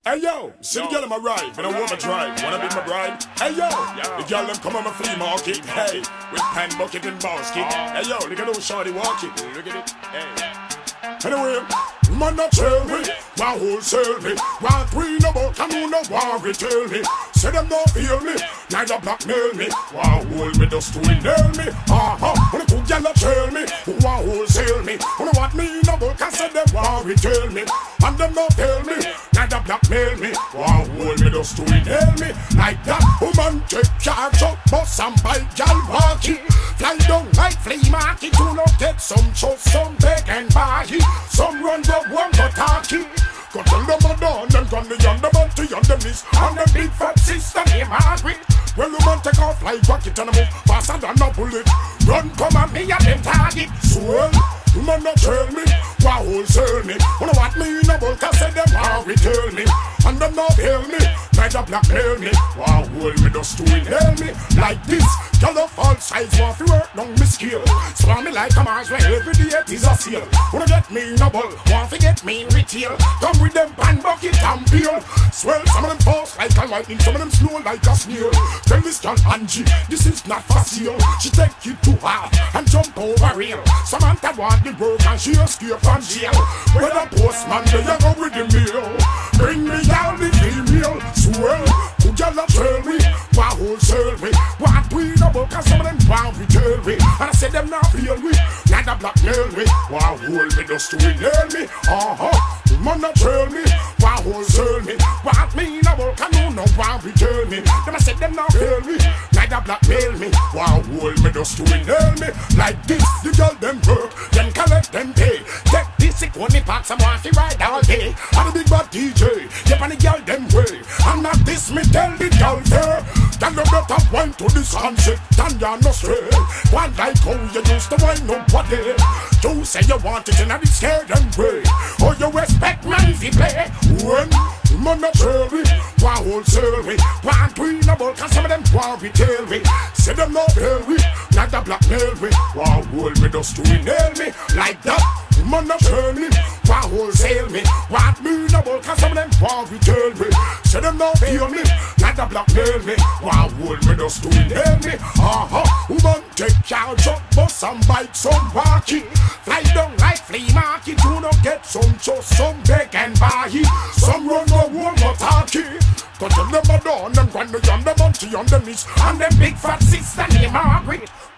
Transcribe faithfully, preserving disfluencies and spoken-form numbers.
Hey yo, see the girl in my ride, and I want my drive, wanna be my bride? Hey yo, the girl them come on my flea market, hey, with pan bucket and basket. Hey yo, look at those shawty walking, look at it, hey. Anyway, man not tell me, why wholesale me, why three no more, can you no worry tell me, say them not feel me, neither blackmail me, why hold me just to nail me, uh-huh, when the two girl tell me, why wholesale me, when they want me no more, can say them worry tell me, and them not tell me, neither blackmail me, why hold me just to nail me, like that woman take charge of bus and buy gal walkie, fly down like flea market, you no get some show, some beg and buy, some run the one but talkie. Got on the Madonna and gun the on the Monty on the knees, and the big fat sister named Margaret. Well, you man take off like rocket and move faster than a bullet. Run come at me and them target. Swell, you man not tell me, why wholesale me? When I want me in a bulk, I say them how return me. And them not tell me, neither blackmail me. Why hold me just to inhale me? Like this, y'all of all size want to work down me skill. Swarm me like a Mars where every day it is a sale. Wanna get me in a bull, want to get me in retail. Come with them pan bucket and peel. Swell, some of them fast like a lightning, some of them slow like a snail. Tell this girl Angie, this is not for sale. She take it too hard and jump over rail. Samantha want the work and she escape from jail. When a postman they a go with the mail. Bring me down the female. Swell, who y'all tell me, why wholesale me? Want we no book and some of them want retail me. And I said them not feel me, neither blackmail me. Why hold me just to nail me? Uh-huh. Man not tell me, why wholesale me? Want me no book and no no want retail me. Them I said them not feel me, neither blackmail me. Why hold me just to nail me? Like this, the girl them work, then collect them pay. Take this sick one me pack some want to ride all day. And the big bad D J, yep and the girl them way. And not this me tell the girl there. Girl you better wine to this handshake, and you're no straight. One like how you used to wine nobody. You say you want it and I be scared and way. Oh you expect man to play. When man not tell me, why wholesale me? Want we no bulk and some of them want retail me. Say them not tell me, not the blackmail me. Why hold me just to nail me? Like that, man not tell me, why wholesale me? Want me no bulk and some of them want retail me. Say them not feel me, not the blackmail me. Why hold me just to nail me? Uh-huh, woman take charge of bus and bike some walkie. Fly down like flea market, do not get some show, some beg and buy. Some run no one no talkie. Cause them never done them when they on the Monty on the knees. And them big fat sister named Margaret.